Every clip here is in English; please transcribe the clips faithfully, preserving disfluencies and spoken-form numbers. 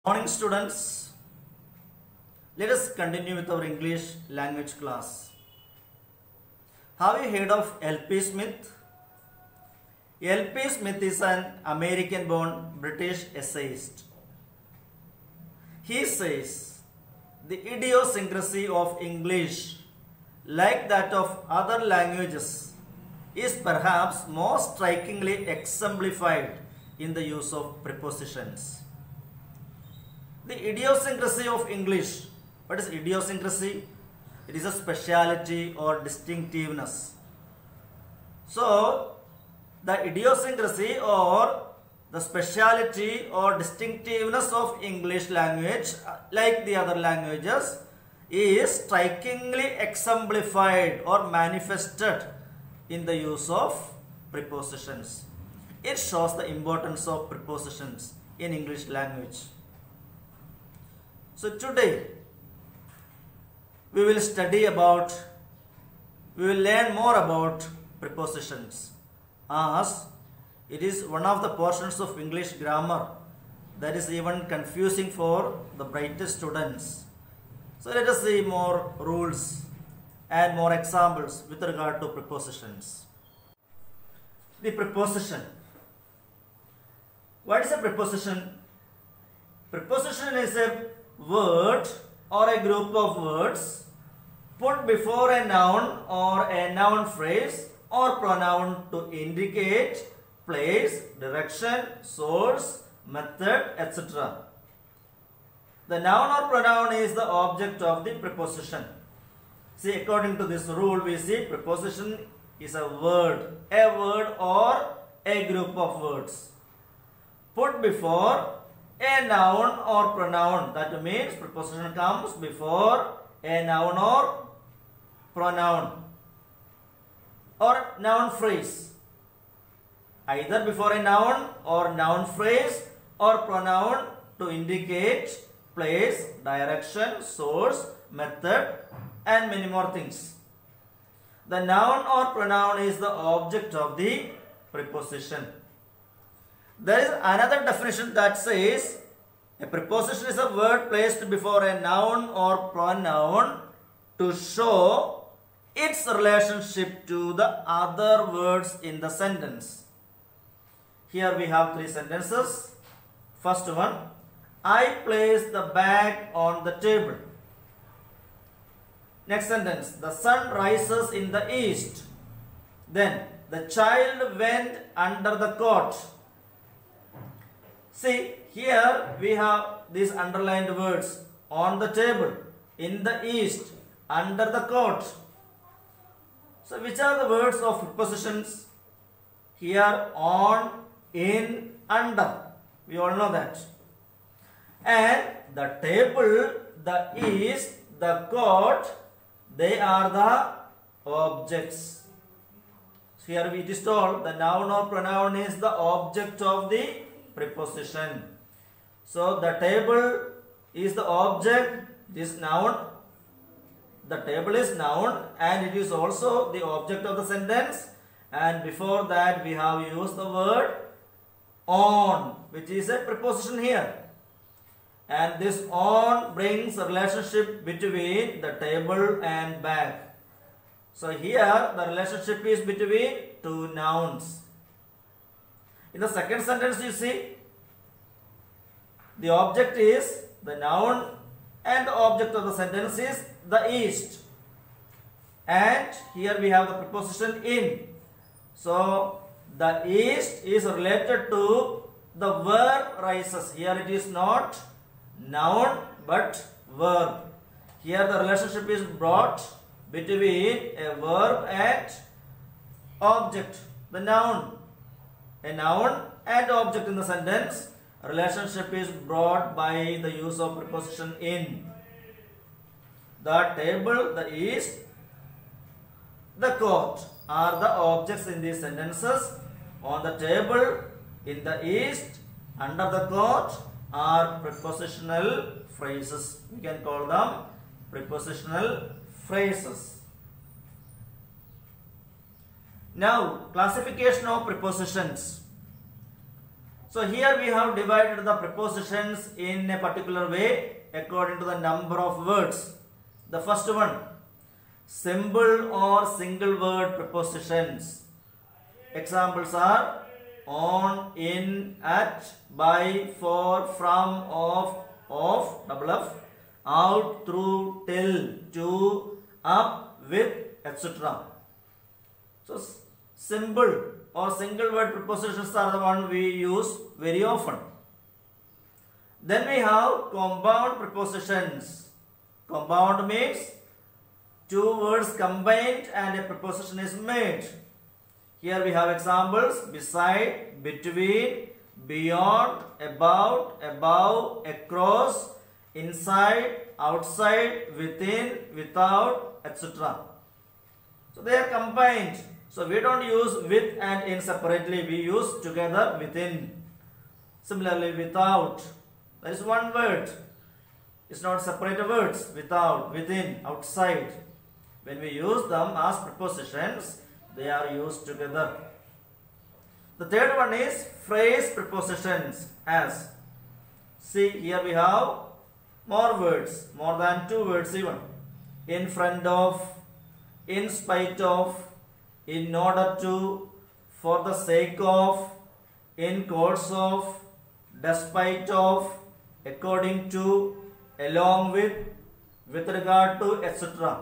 Morning students, let us continue with our English language class. Have you heard of L P Smith? L P Smith is an American born British essayist. He says the idiosyncrasy of English, like that of other languages, is perhaps most strikingly exemplified in the use of prepositions. The idiosyncrasy of English. What is idiosyncrasy? It is a speciality or distinctiveness. So, the idiosyncrasy or the speciality or distinctiveness of English language, like the other languages, is strikingly exemplified or manifested in the use of prepositions. It shows the importance of prepositions in English language. So today we will study about, we will learn more about prepositions, as it is one of the portions of English grammar that is even confusing for the brightest students. So let us see more rules and more examples with regard to prepositions. The preposition. What is a preposition? Preposition is a word or a group of words put before a noun or a noun phrase or pronoun to indicate place, direction, source, method, et cetera. The noun or pronoun is the object of the preposition. See, according to this rule, we see preposition is a word, a word or a group of words put before a noun or pronoun. That means preposition comes before a noun or pronoun or noun phrase. Either before a noun or noun phrase or pronoun to indicate place, direction, source, method and many more things. The noun or pronoun is the object of the preposition. There is another definition that says a preposition is a word placed before a noun or pronoun to show its relationship to the other words in the sentence. Here we have three sentences. First one, I place the bag on the table. Next sentence, the sun rises in the east. Then, the child went under the cot. See, here we have these underlined words, on the table, in the east, under the cot. So, which are the words of prepositions? Here, on, in, under. We all know that. And the table, the east, the cot, they are the objects. So, here it is told the noun or pronoun is the object of the preposition. So, the table is the object, this noun. The table is noun and it is also the object of the sentence. And before that we have used the word on, which is a preposition here. And this on brings a relationship between the table and bag. So here the relationship is between two nouns. In the second sentence you see the object is the noun and the object of the sentence is the east. And here we have the preposition in. So the east is related to the verb rises. Here it is not noun but verb. Here the relationship is brought between a verb and object, the noun. A noun and object in the sentence, a relationship is brought by the use of preposition in. The table, the east, the coat are the objects in these sentences. On the table, in the east, under the coat are prepositional phrases. We can call them prepositional phrases. Now, classification of prepositions. So here we have divided the prepositions in a particular way according to the number of words. The first one, simple or single word prepositions. Examples are on, in, at, by, for, from, of, of, double F, out, through, till, to, up, with, et cetera. So simple or single word prepositions are the one we use very often. Then we have compound prepositions. Compound means two words combined and a preposition is made. Here we have examples: beside, between, beyond, about, above, across, inside, outside, within, without, et cetera. So they are combined. So we don't use with and in separately. We use together, within. Similarly, without. That is one word. It's not separate words. Without, within, outside. When we use them as prepositions, they are used together. The third one is phrase prepositions. As, see, here we have more words, more than two words even. In front of, in spite of, in order to, for the sake of, in course of, despite of, according to, along with, with regard to, et cetera.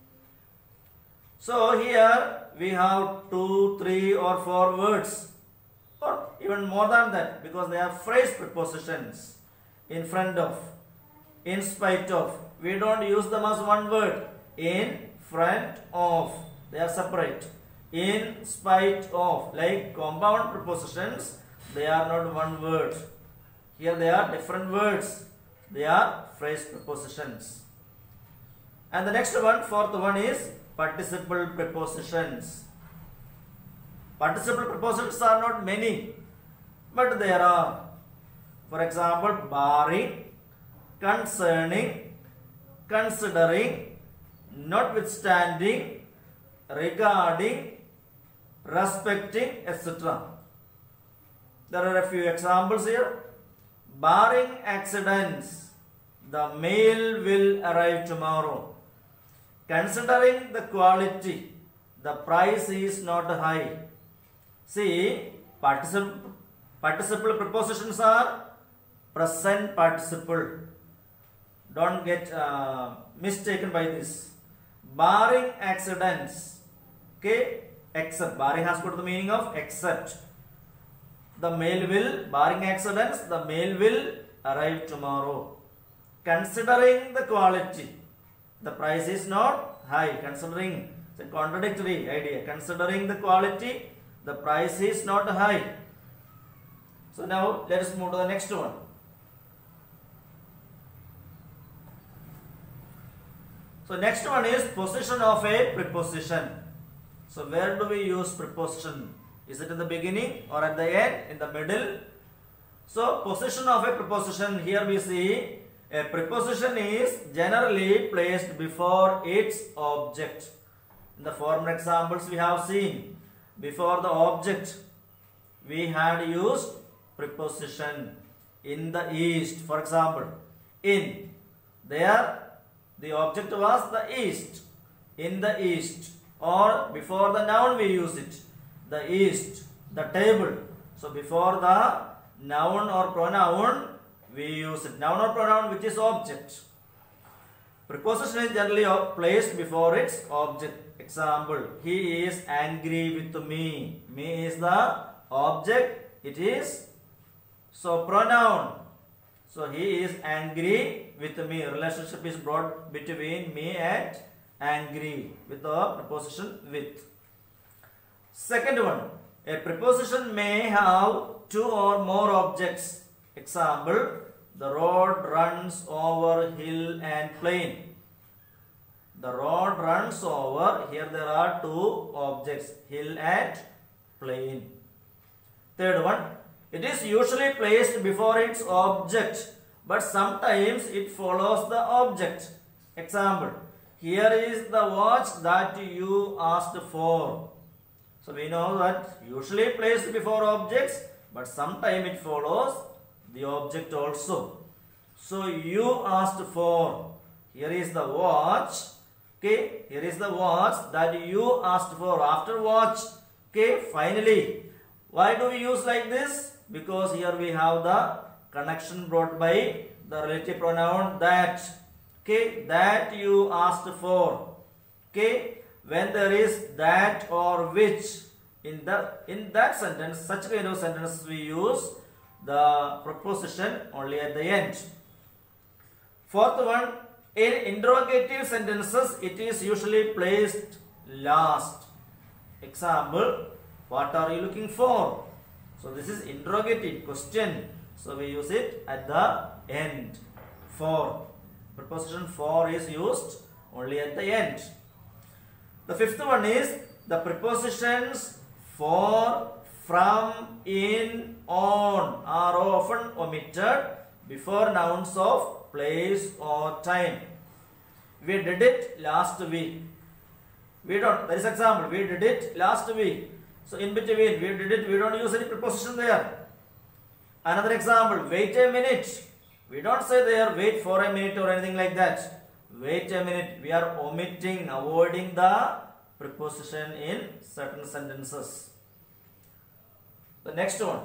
So here we have two, three or four words, or even more than that, because they are phrase prepositions. In front of, in spite of. We don't use them as one word. In front of. They are separate. In spite of. Like compound prepositions, they are not one word. Here they are different words. They are phrase prepositions. And the next one, fourth one is participle prepositions. Participle prepositions are not many, but there are. For example, barring, concerning, considering, notwithstanding, regarding, respecting, et cetera. There are a few examples here. Barring accidents, the mail will arrive tomorrow. Considering the quality, the price is not high. See, participle, participle prepositions are present participle. Don't get uh, mistaken by this. Barring accidents, okay, except, barring has got the meaning of except. The mail will, barring accidents, the mail will arrive tomorrow. Considering the quality, the price is not high. Considering, it's a contradictory idea. Considering the quality, the price is not high. So now let us move to the next one. So next one is position of a preposition. So where do we use preposition? Is it in the beginning or at the end, in the middle? So position of a preposition, here we see a preposition is generally placed before its object. In the former examples we have seen, before the object we had used preposition. In the east, for example, in, there the object was the east, in the east, or before the noun we use it, the east, the table. So before the noun or pronoun we use it, noun or pronoun which is object. Preposition is generally placed before its object. Example, he is angry with me. Me is the object, it is so pronoun. So he is angry with me. Relationship is brought between me and angry with the preposition with. Second one, a preposition may have two or more objects. Example, the road runs over hill and plain. The road runs over, here there are two objects, hill and plain. Third one, it is usually placed before its object, but sometimes it follows the object. Example, here is the watch that you asked for. So we know that usually placed before objects, but sometimes it follows the object also. So you asked for, here is the watch, okay, here is the watch that you asked for, after watch, okay, finally. Why do we use like this? Because here we have the connection brought by the relative pronoun that, okay, that you asked for, okay. When there is that or which, in the in that sentence, such kind of sentence we use the preposition only at the end. Fourth one, in interrogative sentences it is usually placed last. Example, what are you looking for? So this is interrogative question, so we use it at the end. For, preposition for is used only at the end. The fifth one is the prepositions for, from, in, on are often omitted before nouns of place or time. We did it last week. We don't, there is example, we did it last week. So in between, we did it, we don't use any preposition there. Another example, wait a minute. We don't say there, wait for a minute or anything like that. Wait a minute, we are omitting, avoiding the preposition in certain sentences. The next one.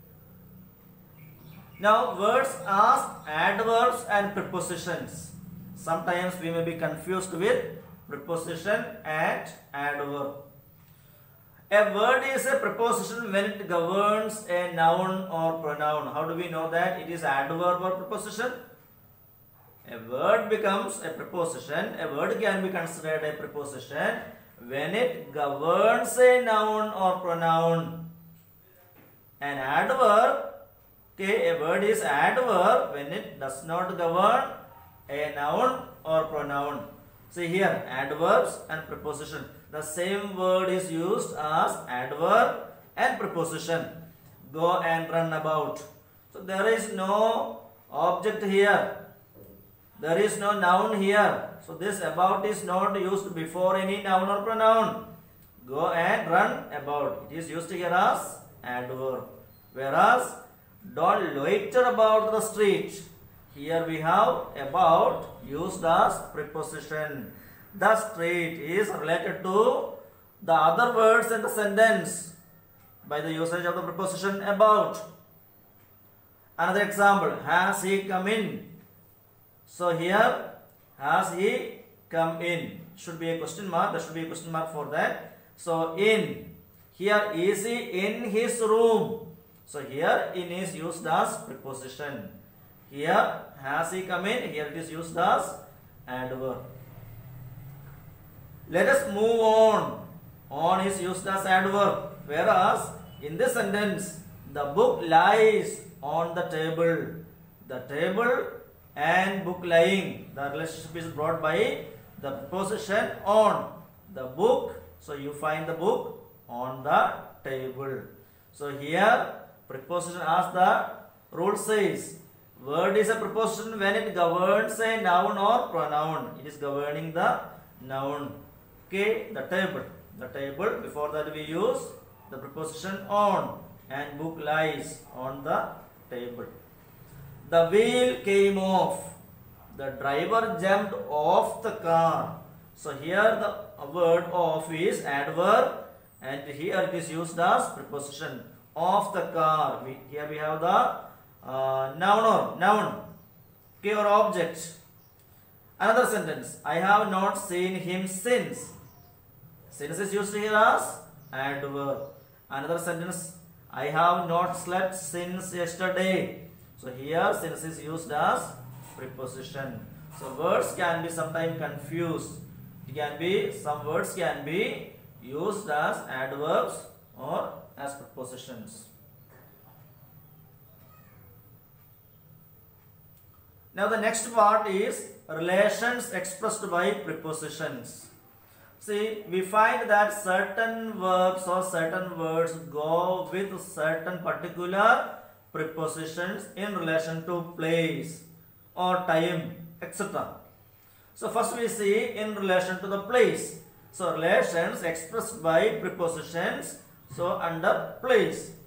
Now words as adverbs and prepositions. Sometimes we may be confused with preposition and adverb. A word is a preposition when it governs a noun or pronoun. How do we know that it is adverb or preposition? A word becomes a preposition. A word can be considered a preposition when it governs a noun or pronoun. An adverb, okay, a word is adverb when it does not govern a noun or pronoun. See here, adverbs and preposition. The same word is used as adverb and preposition. Go and run about. So there is no object here. There is no noun here. So this about is not used before any noun or pronoun. Go and run about. It is used here as adverb. Whereas don't loiter about the street. Here we have about used as preposition. The street is related to the other words in the sentence by the usage of the preposition about. Another example, has he come in? So here, has he come in? Should be a question mark. There should be a question mark for that. So in. Here, is he in his room? So here, in is used as preposition. Here, has he come in? Here it is used as adverb. Let us move on. On is used as adverb. Whereas, in this sentence, the book lies on the table. The table and book lying, the relationship is brought by the preposition on. The book, so you find the book on the table. So here preposition as the rule says, word is a preposition when it governs a noun or pronoun. It is governing the noun. Okay, the table. The table, before that we use the preposition on, and book lies on the table. The wheel came off. The driver jumped off the car. So here the word off is adverb, and here it is used as preposition. Off the car. We, here we have the uh, noun or noun, okay, or object. Another sentence. I have not seen him since. Since is used here as adverb. Another sentence. I have not slept since yesterday. So here since is used as preposition. So words can be sometimes confused. It can be, some words can be used as adverbs or as prepositions. Now the next part is relations expressed by prepositions. See, we find that certain verbs or certain words go with certain particular prepositions in relation to place or time, et cetera. So first we see in relation to the place. So relations expressed by prepositions. So under place,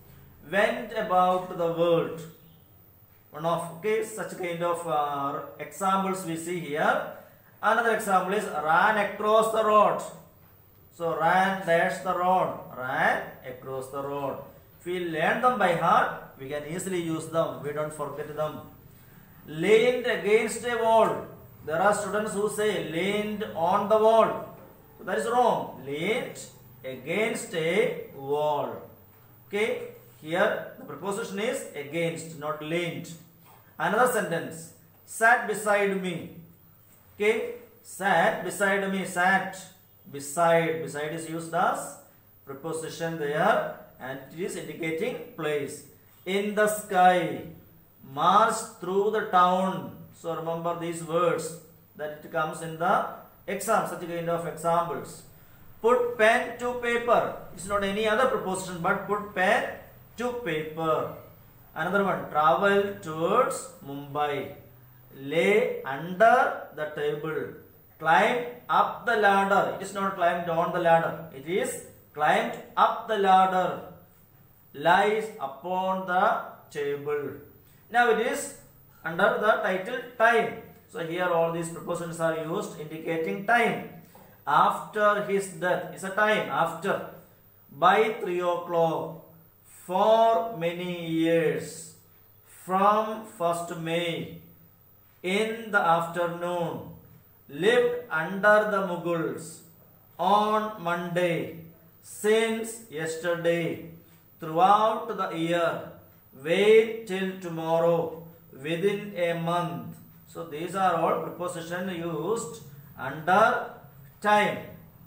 went about the world. One of okay such kind of uh, examples we see here. Another example is ran across the road. So ran dash the road, ran across the road. If we learn them by heart, we can easily use them. We don't forget them. Leaned against a wall. There are students who say leaned on the wall. So that is wrong. Leaned against a wall. Okay. Here the preposition is against, not leaned. Another sentence. Sat beside me. Okay. Sat beside me. Sat beside. Beside is used as preposition there, and it is indicating place. In the sky. March through the town. So remember these words that it comes in the exam, such kind of examples. Put pen to paper. It's not any other preposition but put pen to paper. Another one. Travel towards Mumbai. Lay under the table. Climb up the ladder. It is not climbed on the ladder. It is climbed up the ladder. Lies upon the table. Now it is under the title time. So here all these prepositions are used indicating time. After his death is a time. After. By three o'clock. For many years. From first May. In the afternoon. Lived under the Mughals. On Monday. Since yesterday. Throughout the year. Wait till tomorrow. Within a month. So these are all prepositions used under time.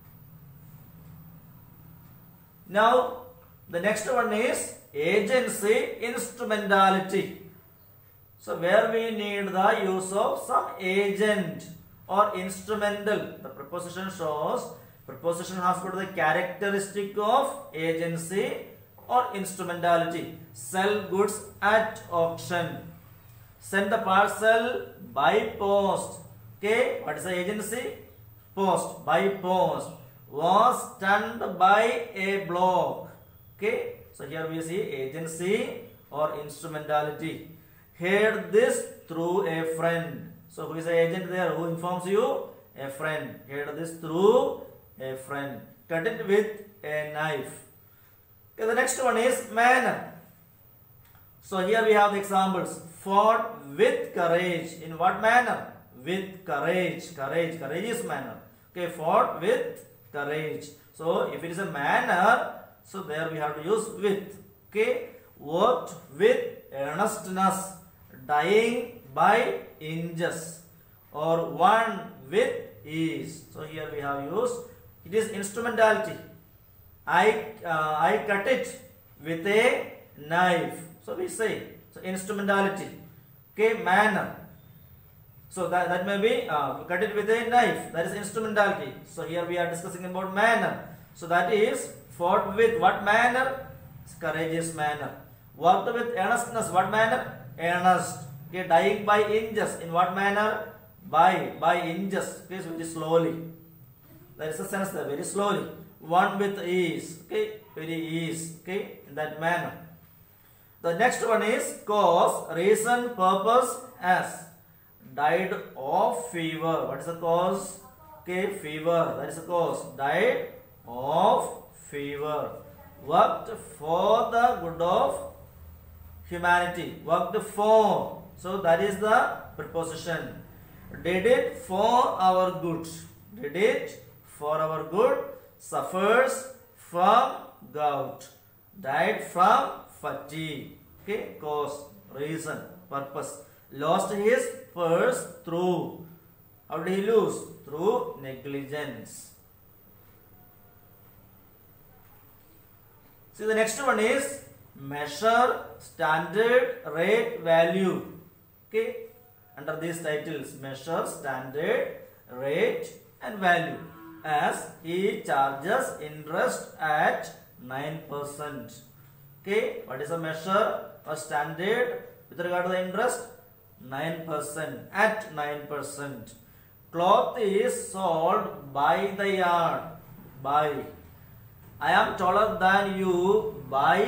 Now the next one is agency instrumentality. So where we need the use of some agent or instrumental. The preposition shows preposition has got the characteristic of agency or instrumentality. Sell goods at auction. Send the parcel by post. Okay, what is the agency? Post, by post. Was stunned by a block. Okay, so here we see agency or instrumentality. Heard this through a friend. So who is the agent there? Who informs you? A friend. Heard this through a friend. Cut it with a knife. Okay, the next one is manner. So here we have the examples. Fought with courage. In what manner? With courage. Courage. Courageous manner. Okay, fought with courage. So if it is a manner, so there we have to use with. Okay, worked with earnestness. Dying by inches. Or one with ease. So here we have used. It is instrumentality. I uh, I cut it with a knife. So we say, so instrumentality. Okay, manner. So that, that may be uh, cut it with a knife. That is instrumentality. So here we are discussing about manner. So that is fought with what manner? Courageous manner. Worked with earnestness. What manner? Earnest. Okay, dying by inches. In what manner? By by inches. Okay, so very slowly. There is a sense there. Very slowly. One with ease. Okay, very ease. Okay, in that manner. The next one is cause, reason, purpose, as. Died of fever. What is the cause? Okay, fever. That is the cause. Died of fever. Worked for the good of humanity. Worked for. So that is the preposition. Did it for our good. Did it for our good. Suffers from gout. Died from fatigue. Okay, cause, reason, purpose. Lost his purse through. How did he lose? Through negligence. See, the next one is measure, standard, rate, value. Okay, under these titles, measure, standard, rate and value. As he charges interest at nine percent. Okay, what is a measure or standard with regard to the interest? nine percent. At nine percent. Cloth is sold by the yard. By. I am taller than you by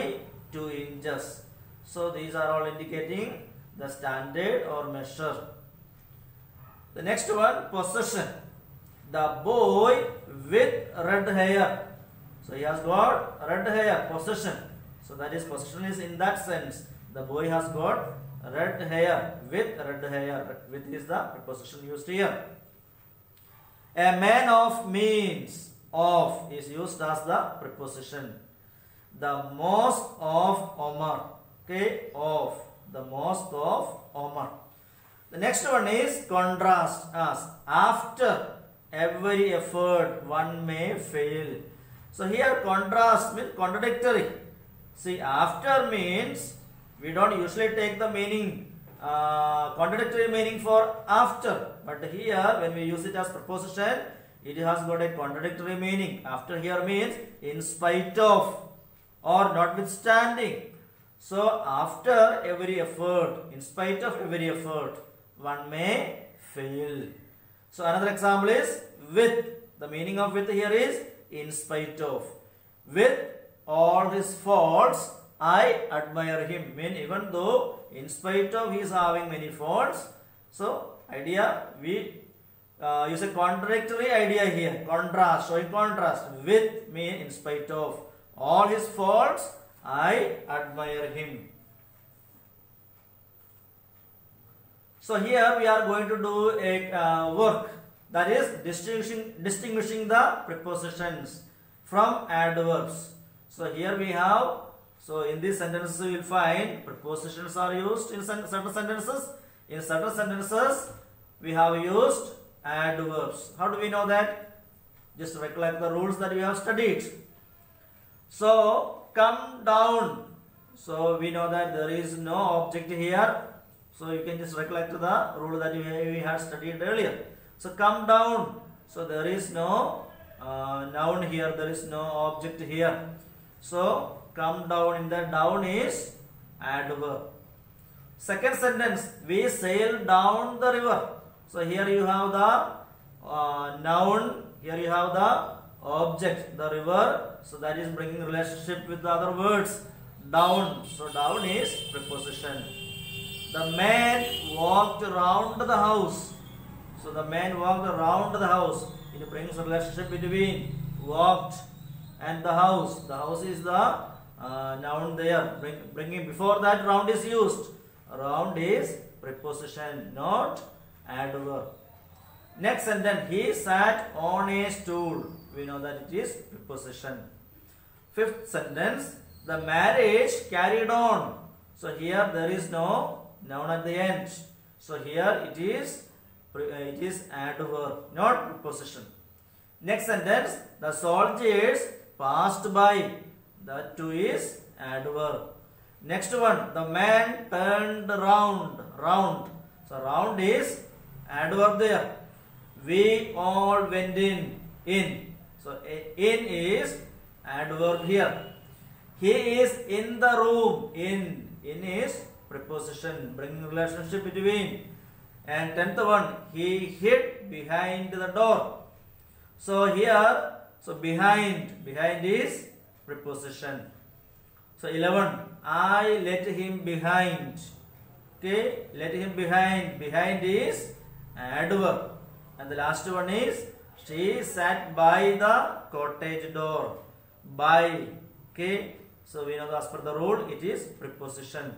two inches. So these are all indicating the standard or measure. The next one, possession. The boy with red hair. So he has got red hair, possession. So that is, possession is in that sense. The boy has got red hair, with red hair. With is the preposition used here. A man of means, of is used as the preposition. The mosque of Omar. Okay, of. The mosque of Omar. The next one is contrast, as after every effort one may fail. So here contrast means contradictory. See, after means we don't usually take the meaning, uh, contradictory meaning for after. But here when we use it as preposition, it has got a contradictory meaning. After here means in spite of or notwithstanding. So after every effort, in spite of every effort, one may fail. So another example is with. The meaning of with here is in spite of. With all his faults, I admire him. Mean even though in spite of he is having many faults. So idea, we uh, use a contradictory idea here. Contrast, showing contrast. With mean in spite of all his faults, I admire him. So here we are going to do a uh, work, that is distinguishing, distinguishing the prepositions from adverbs. So here we have, so in these sentences you will find prepositions are used in certain sentences. In certain sentences we have used adverbs. How do we know that? Just recollect the rules that we have studied. So come down. So we know that there is no object here. So you can just recollect the rule that we had studied earlier. So come down. So there is no uh, noun here. There is no object here. So come down, in the down is adverb. Second sentence, we sail down the river. So here you have the uh, noun. Here you have the object, the river. So that is bringing relationship with the other words. Down. So down is preposition. The man walked around the house. So the man walked around the house. It brings a relationship between walked and the house. The house is the uh, noun there. Bring, bringing before that round is used. Round is preposition, not adverb. Next sentence, he sat on a stool. We know that it is preposition. Fifth sentence, the marriage carried on. So here there is no noun at the end. So here it is it is adverb, not preposition. Next sentence, the soldiers passed by. That too is adverb. Next one, the man turned round. Round. So round is adverb there. We all went in. In. So in is adverb here. He is in the room. In. In is preposition, bringing relationship between. And tenth one, he hid behind the door. So here, so behind, behind is preposition. So eleven, I let him behind. Okay, let him behind. Behind is adverb. And the last one is, she sat by the cottage door. By. Okay, so we know that as per the rule, it is preposition.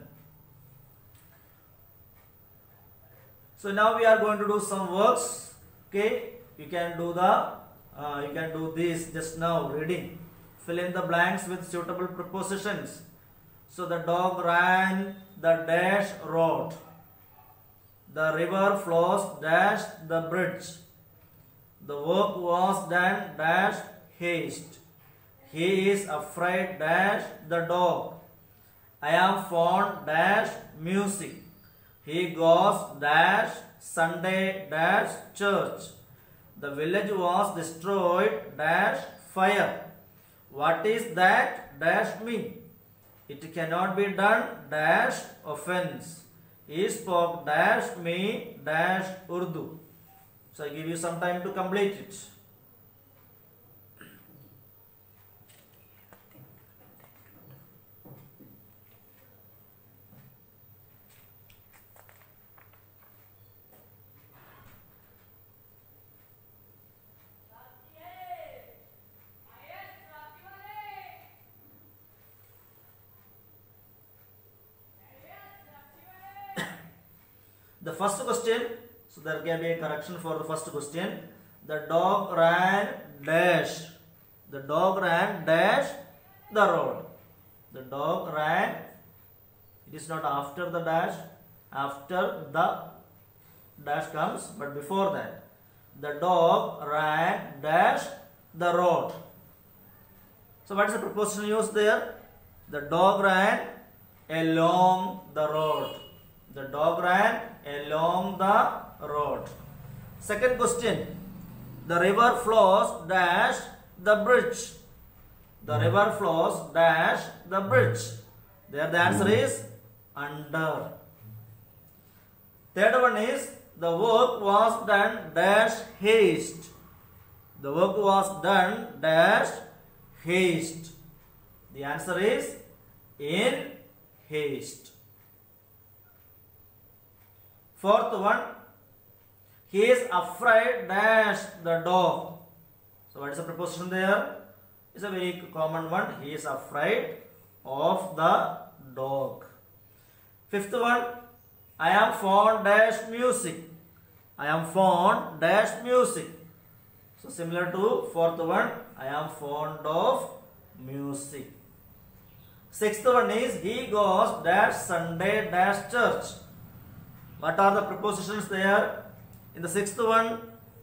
So now we are going to do some works. Okay, you can do the, uh, you can do this just now, reading. Fill in the blanks with suitable prepositions. So the dog ran the dash road. The river flows dash the bridge. The work was done dash haste. He is afraid dash the dog. I am fond dash music. He goes dash Sunday dash church. The village was destroyed dash fire. What is that dash mean? It cannot be done dash offense. He spoke dash me dash Urdu. So I give you some time to complete it. The first question, so there can be a correction for the first question. The dog ran dash. The dog ran dash the road. The dog ran, it is not after the dash, after the dash comes, but before that. The dog ran dash the road. So what is the preposition used there? The dog ran along the road. The dog ran along the road. Second question. The river flows dash the bridge. The river flows dash the bridge. There the answer is under. Third one is the work was done dash haste. The work was done dash haste. The answer is in haste. Fourth one, he is afraid dash the dog. So what is the preposition there? It's a very common one. He is afraid of the dog. Fifth one, I am fond dash music. I am fond dash music. So similar to fourth one, I am fond of music. Sixth one is he goes dash Sunday dash church. What are the prepositions there? In the sixth one,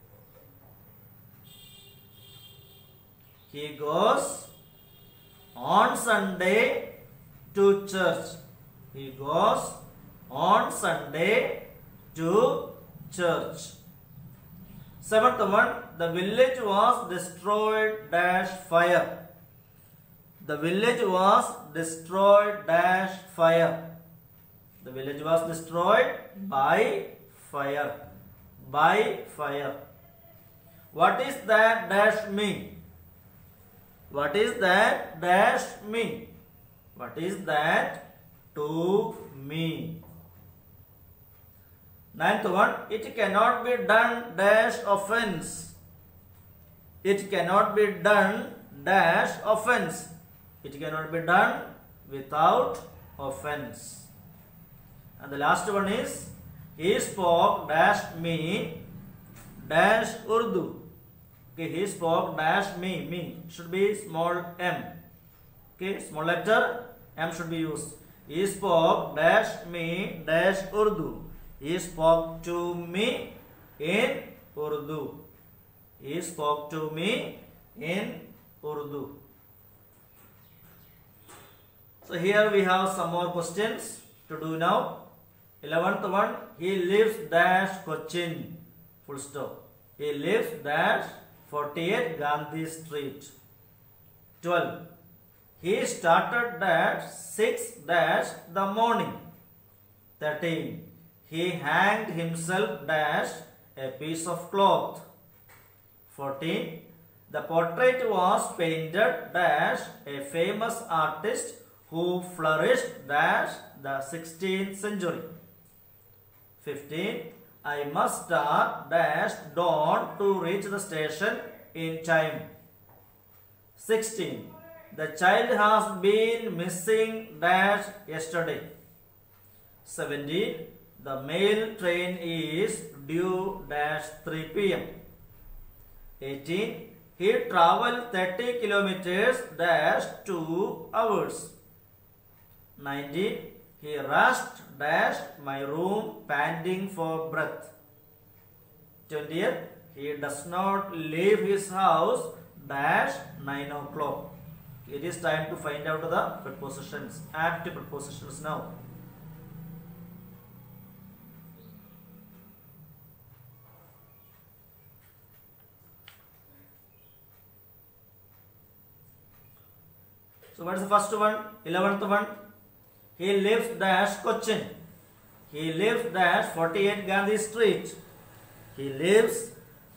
he goes on Sunday to church. He goes on Sunday to church. Seventh one, the village was destroyed dash fire. The village was destroyed dash fire. The village was destroyed by fire. By fire. What is that dash mean? What is that dash mean? What is that to me? Ninth one, it cannot be done dash offense. It cannot be done dash offense. It cannot be done without offense. And the last one is, he spoke dash me dash Urdu. Okay, he spoke dash me. Me should be small m. Okay, small letter m should be used. He spoke dash me dash Urdu. He spoke to me in Urdu. He spoke to me in Urdu. So here we have some more questions to do now. Eleventh one, he lives dash Cochin. Full stop. He lives dash forty-eight Gandhi Street. Twelve. He started dash six dash the morning. Thirteen. He hanged himself dash a piece of cloth. Fourteen. The portrait was painted dash a famous artist who flourished dash the sixteenth century. Fifteen. I must start dash dawn to reach the station in time. Sixteen. The child has been missing dash yesterday. Seventeen. The mail train is due dash three p m Eighteen. He travelled thirty kilometers dash two hours. Nineteen. He rushed dash my room panting for breath. Twentieth. He does not leave his house dash nine o'clock. It is time to find out the prepositions, apt prepositions now. So what is the first one? Eleventh one. He lives dash Cochin. He lives dash forty-eight Gandhi Street. He lives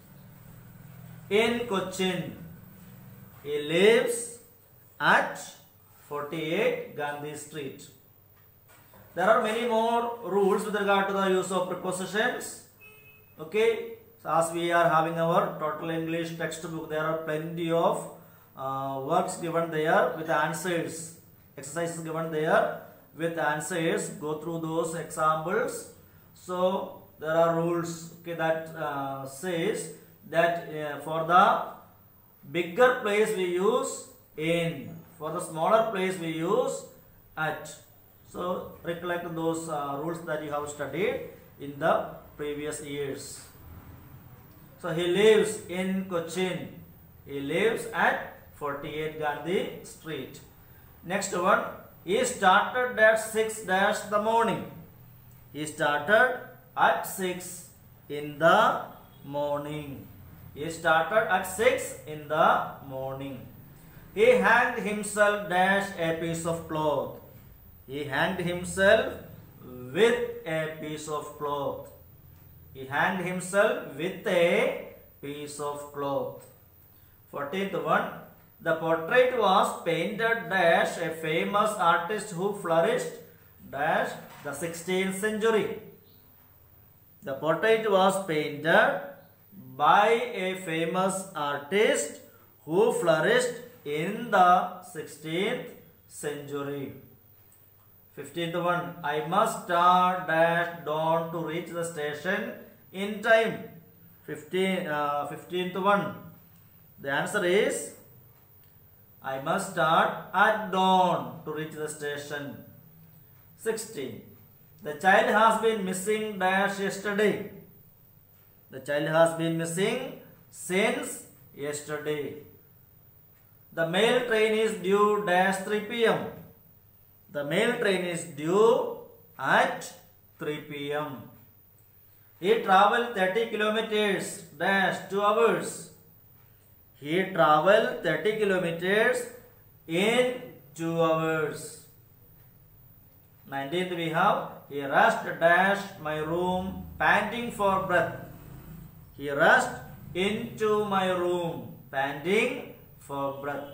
in Cochin. He lives at forty-eight Gandhi Street. There are many more rules with regard to the use of prepositions. Okay. So as we are having our total English textbook, there are plenty of uh, works given there with answers. Exercises given there with answers. Go through those examples. So there are rules, okay, that uh, says that uh, for the bigger place we use in, for the smaller place we use at. So recollect those uh, rules that you have studied in the previous years. So he lives in Cochin. He lives at forty-eight Gandhi Street. Next one, he started at six dash the morning. He started at six in the morning. He started at six in the morning. He hanged himself dash a piece of cloth. He hanged himself with a piece of cloth. He hanged himself with a piece of cloth. fourteenth one. The portrait was painted dash a famous artist who flourished dash the sixteenth century. The portrait was painted by a famous artist who flourished in the sixteenth century. fifteenth one. I must start dash dawn to reach the station in time. fifteenth, uh, fifteenth one. The answer is I must start at dawn to reach the station. sixteen. The child has been missing dash yesterday. The child has been missing since yesterday. The mail train is due dash three p m The mail train is due at three p m He travelled thirty kilometers dash two hours. He travelled thirty kilometers in two hours. nineteenth we have, he rushed dash my room panting for breath. He rushed into my room panting for breath.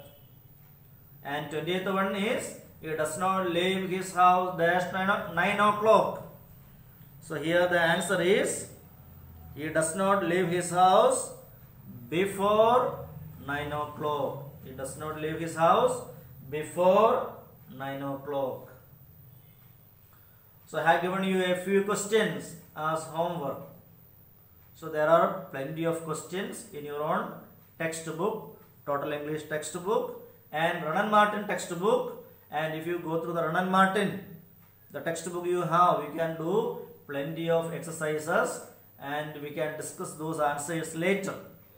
And twentieth one is, he does not leave his house dash nine o'clock. So here the answer is, he does not leave his house before nine o'clock. He does not leave his house before nine o'clock. So I have given you a few questions as homework. So there are plenty of questions in your own textbook, Total English textbook and Ronan Martin textbook. And if you go through the Ronan Martin, the textbook you have, you can do plenty of exercises and we can discuss those answers later.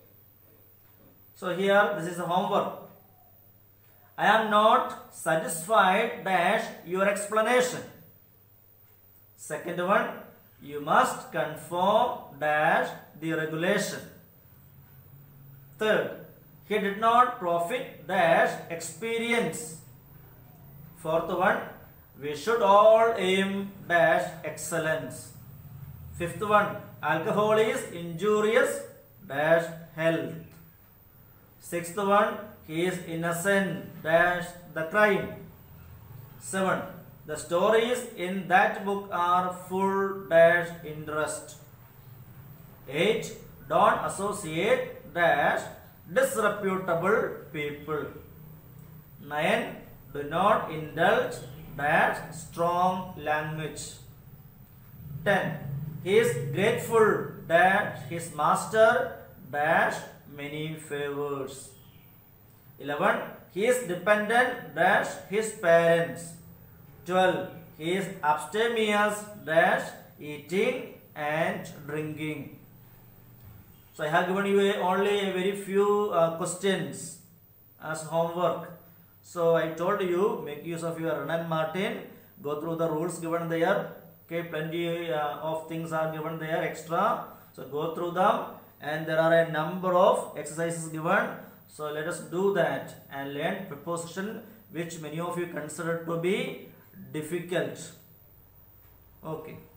So here, this is the homework. I am not satisfied dash your explanation. Second one, you must conform dash the regulation. Third, he did not profit dash experience. Fourth one, we should all aim dash excellence. Fifth one, alcohol is injurious dash health. Sixth one, he is innocent dash the crime. Seven, the stories in that book are full dash interest. Eight, don't associate dash disreputable people. Nine, do not indulge dash strong language. Ten, he is grateful dash his master dash many favors. Eleven, he is dependent dash his parents. Twelve, he is abstemious dash eating and drinking. So I have given you a, only a very few uh, questions as homework. So I told you, make use of your Ronan Martin, go through the rules given there. Okay, plenty uh, of things are given there extra. So go through them, and there are a number of exercises given. So let us do that and learn preposition, which many of you consider to be difficult. Okay.